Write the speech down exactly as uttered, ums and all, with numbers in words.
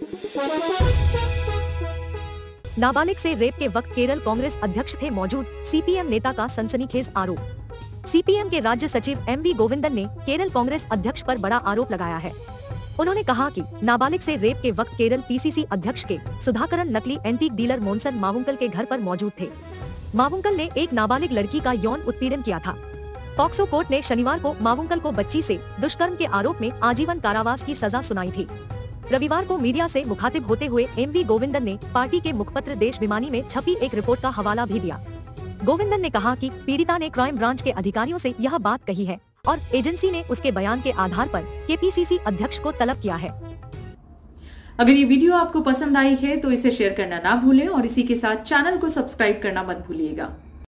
नाबालिग से रेप के वक्त केरल कांग्रेस अध्यक्ष थे मौजूद, सीपीएम नेता का सनसनीखेज आरोप। सीपीएम के राज्य सचिव एम वी गोविंदन ने केरल कांग्रेस अध्यक्ष पर बड़ा आरोप लगाया है। उन्होंने कहा कि नाबालिग से रेप के वक्त केरल पीसीसी अध्यक्ष के सुधाकरन नकली एंटीक डीलर मोनसन मावुंकल के घर पर मौजूद थे। मावुंकल ने एक नाबालिग लड़की का यौन उत्पीड़न किया था। पॉक्सो कोर्ट ने शनिवार को मावुंकल को बच्ची से दुष्कर्म के आरोप में आजीवन कारावास की सजा सुनाई थी। रविवार को मीडिया से मुखातिब होते हुए एम वी गोविंदन ने पार्टी के मुखपत्र देशभिमानी में छपी एक रिपोर्ट का हवाला भी दिया। गोविंदन ने कहा कि पीड़िता ने क्राइम ब्रांच के अधिकारियों से यह बात कही है और एजेंसी ने उसके बयान के आधार पर केपीसीसी अध्यक्ष को तलब किया है। अगर ये वीडियो आपको पसंद आई है तो इसे शेयर करना ना भूलें और इसी के साथ चैनल को सब्सक्राइब करना मत भूलिएगा।